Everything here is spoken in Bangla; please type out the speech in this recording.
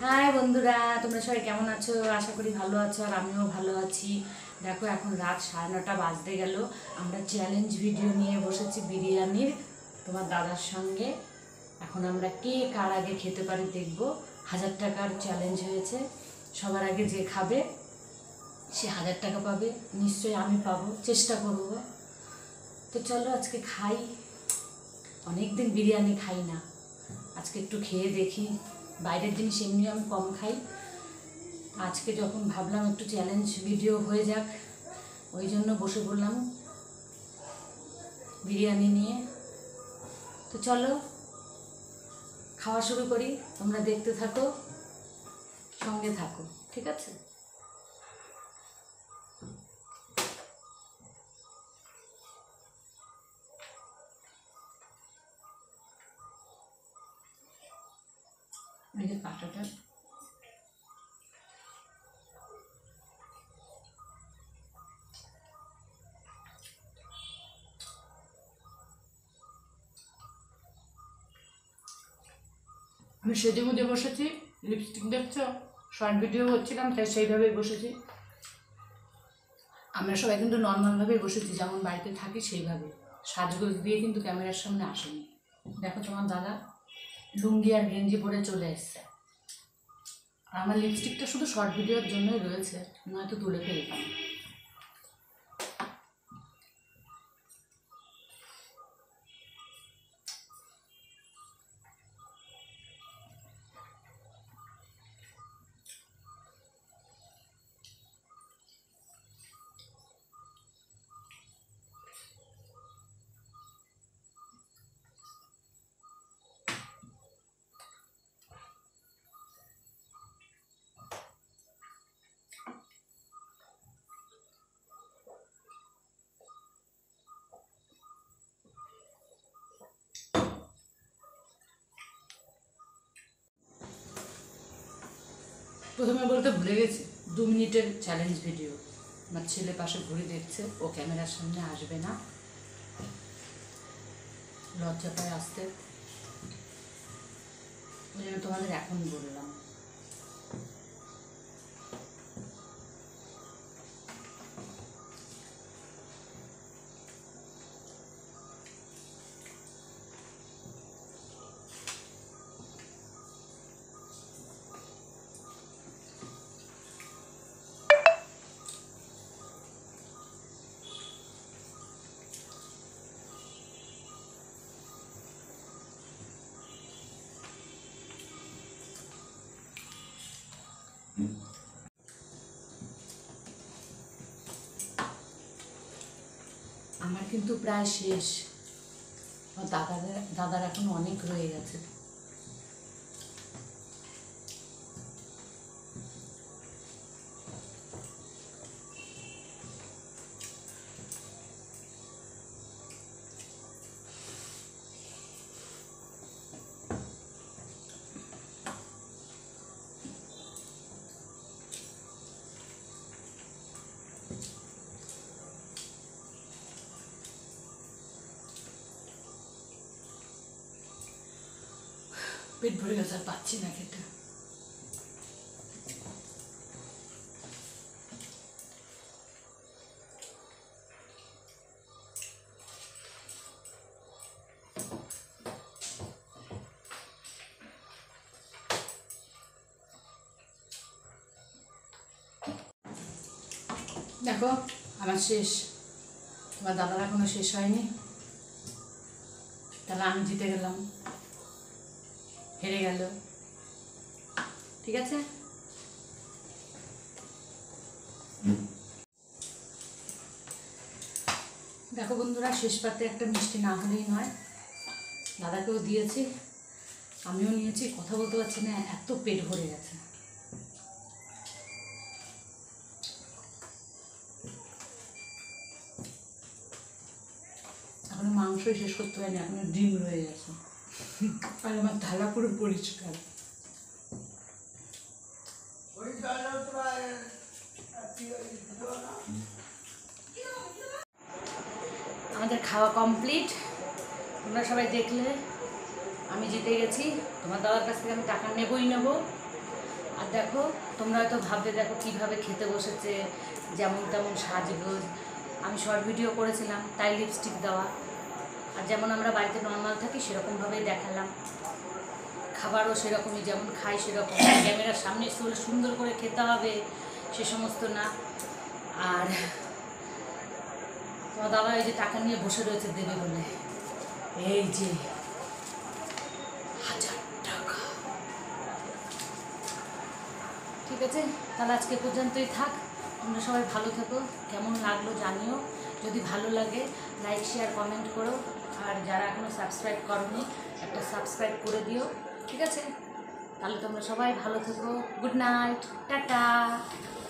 হাই বন্ধুরা, তোমরা সবাই কেমন আছো? আশা করি ভালো আছো, আর আমিও ভালো আছি। দেখো, এখন রাত 9:30 বাজতে গেল। আমরা চ্যালেঞ্জ ভিডিও নিয়ে বসেছি বিরিয়ানির, তোমার দাদার সঙ্গে। এখন আমরা কে কার আগে খেতে পারি দেখবো। 1000 টাকার চ্যালেঞ্জ হয়েছে। সবার আগে যে খাবে সে 1000 টাকা পাবে। নিশ্চয়ই আমি পাবো, চেষ্টা করব। তো চলো আজকে খাই। অনেকদিন বিরিয়ানি খাই না, আজকে একটু খেয়ে দেখি। বাইরের জিনিস এমনি আমি কম খাই, আজকে যখন ভাবলাম একটু চ্যালেঞ্জ ভিডিও হয়ে যাক, ওই জন্য বসে পড়লাম বিরিয়ানি নিয়ে। তো চলো খাওয়া শুরু করি, তোমরা দেখতে থাকো, সঙ্গে থাকো, ঠিক আছে? এই যে কাঁটাটা, আমি সেজে গুজে বসেছি, লিপস্টিক দেখছো, শর্ট ভিডিও করছিলাম তাই সেইভাবেই বসেছি। আমরা সবাই কিন্তু নর্মালভাবেই বসেছি, যেমন বাড়িতে থাকি সেইভাবে। সাজগোজ দিয়ে কিন্তু ক্যামেরার সামনে আসেনি। দেখো তোমার দাদা লুঙ্গি আর গেঞ্জি পরে চলে এসছে। আর আমার লিপস্টিকটা শুধু শর্ট ভিডিওর জন্যই রয়েছে, নয়তো তুলে ফেলতাম। প্রথমে বলতে ভুলে গেছি, 2 মিনিটের চ্যালেঞ্জ ভিডিও। আমার ছেলে পাশে ঘুরে দেখছে, ও ক্যামেরার সামনে আসবে না, লজ্জা পায় আসতে, ওই জন্য তোমাদের এখন বললাম। আমার কিন্তু প্রায় শেষ, দাদার এখন অনেক রয়ে গেছে। পেট ভরে গেছে, আর পাচ্ছি না খেতে। দেখো আমার শেষ, তোমার দাদার এখনো শেষ হয়নি। তাহলে আমি জিতে গেলাম, হেরে গেল, ঠিক আছে? দেখো বন্ধুরা, শেষ পাতে একটা মিষ্টি না হলেই নয়। দাদাকেও দিয়েছি, আমিও নিয়েছি। কথা বলতে পারছি না, এত পেট ভরে গেছে। এখনো মাংসই শেষ করতে পারিনি, এখনো ডিম রয়ে গেছে। আর আমার থালা পুরো পরিষ্কার। আমাদের খাওয়া কমপ্লিট, তোমরা সবাই দেখলে। আমি জিতে গেছি, তোমার দাদার কাছ থেকে আমি টাকা নেবই নেব। আর দেখো তোমরা হয়তো ভাববে দেখো কীভাবে খেতে বসেছে, যেমন তেমন সাজগোজ। আমি শর্ট ভিডিও করেছিলাম তাই লিপস্টিক দেওয়া, আর যেমন আমরা বাড়িতে নর্মাল থাকি সেরকমভাবেই দেখালাম। খাবারও সেরকমই, যেমন খাই সেরকম, ক্যামেরার সামনে চলে সুন্দর করে খেতে হবে সে সমস্ত না। আর তোমার দাদা এই যে টাকা নিয়ে বসে রয়েছে দেবে বলে, এই যে 1000 টাকা। ঠিক আছে, তাহলে আজকে পর্যন্তই থাক। তোমরা সবাই ভালো থেকো, কেমন লাগলো জানিও। যদি ভালো লাগে লাইক শেয়ার কমেন্ট করো, আর যারা এখনও সাবস্ক্রাইব করোনি একটা সাবস্ক্রাইব করে দিও। ঠিক আছে, তাহলে তোমরা সবাই ভালো থেকো। Good night, tata.